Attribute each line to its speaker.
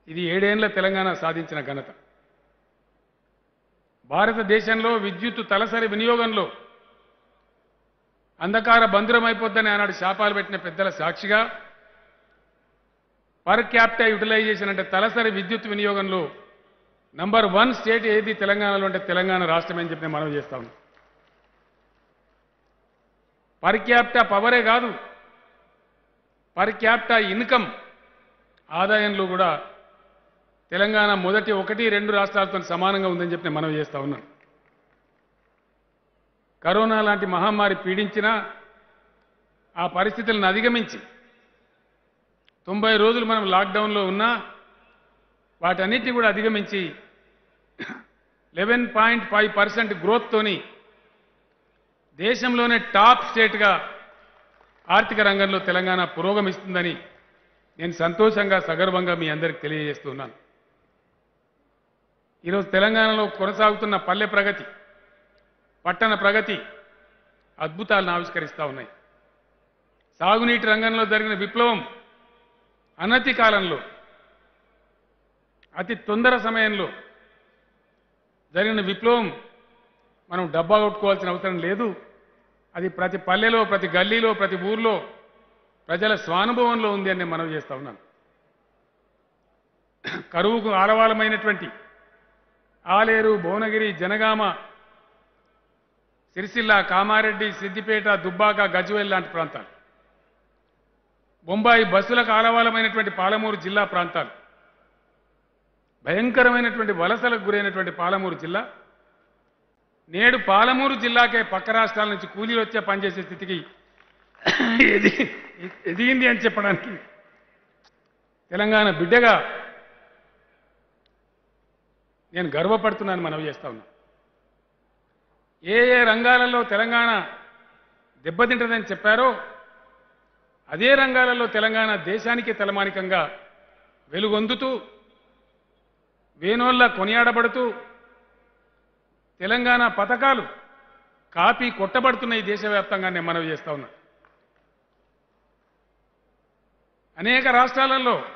Speaker 1: ఇది 7 ఏళ్ల తెలంగాణ సాధించిన ఘనత. భారతదేశంలో విద్యుత్ తలసరి వినియోగంలో అంధకార బంధురమైపోద్దని ఆనాడు శాపాలు పెట్టిన పెద్దల సాక్షిగా పర్ క్యాపిటల్ యూటిలైజేషన్ అంటే తలసరి విద్యుత్ వినియోగంలో నంబర్ 1 స్టేట్ ఏది తెలంగాణలో అంటే తెలంగాణ రాష్ట్రం అని చెప్పి మనం చేస్తాం. పర్ క్యాపిటల్ పవరే కాదు, పర్ క్యాపిటల్ ఇన్కమ్ ఆదాయంలో కూడా తెలంగాణ మొదటి 1-2 రాష్ట్రాలతో సమానంగా ఉందని చెప్పి మనం చేస్తా ఉన్నాం. కరోనా లాంటి మహమ్మారి పీడించినా ఆ పరిస్థితులను అధిగమించి 90 రోజులు మనం లాక్డౌన్లో ఉన్నా వాటన్నిటిని కూడా అధిగమించి 11.5% గ్రోత్తోని దేశంలోనే టాప్ స్టేట్గా ఆర్థిక రంగంలో తెలంగాణ పురోగమిస్తుందని నేను సంతోషంగా సగర్వంగా మీ అందరికీ తెలియజేస్తున్నాను. ఈరోజు తెలంగాణలో కొనసాగుతున్న పల్లె ప్రగతి, పట్టణ ప్రగతి అద్భుతాలను ఆవిష్కరిస్తూ ఉన్నాయి. సాగునీటి రంగంలో జరిగిన విప్లవం అనతి కాలంలో, అతి తొందర సమయంలో జరిగిన విప్లవం మనం డబ్బా కొట్టుకోవాల్సిన అవసరం లేదు. అది ప్రతి పల్లెలో, ప్రతి గల్లీలో, ప్రతి ఊర్లో ప్రజల స్వానుభవంలో ఉంది అని మనం చేస్తా ఉన్నాను. కరువుకు ఆలవాలమైనటువంటి ఆలేరు, భువనగిరి, జనగామ, సిరిసిల్ల, కామారెడ్డి, సిద్దిపేట, దుబ్బాక, గజ్వేల్ లాంటి ప్రాంతాలు, బొంబాయి బస్సులకు ఆలవాలమైనటువంటి పాలమూరు జిల్లా ప్రాంతాలు, భయంకరమైనటువంటి వలసలకు గురైనటువంటి పాలమూరు జిల్లా నేడు పాలమూరు జిల్లాకే పక్క రాష్ట్రాల నుంచి కూలీలు వచ్చే పనిచేసే స్థితికి ఎదిగింది అని చెప్పడానికి తెలంగాణ బిడ్డగా నేను గర్వపడుతున్నాను, మనవి చేస్తా ఉన్నా. ఏ ఏ రంగాలలో తెలంగాణ దెబ్బతింటదని చెప్పారో అదే రంగాలలో తెలంగాణ దేశానికి తలమానికంగా వెలుగొందుతూ వేనోళ్ళ కొనియాడబడుతూ తెలంగాణ పథకాలు కాపీ కొట్టబడుతున్నాయి దేశవ్యాప్తంగా నేను మనవి చేస్తా ఉన్నా. అనేక రాష్ట్రాలలో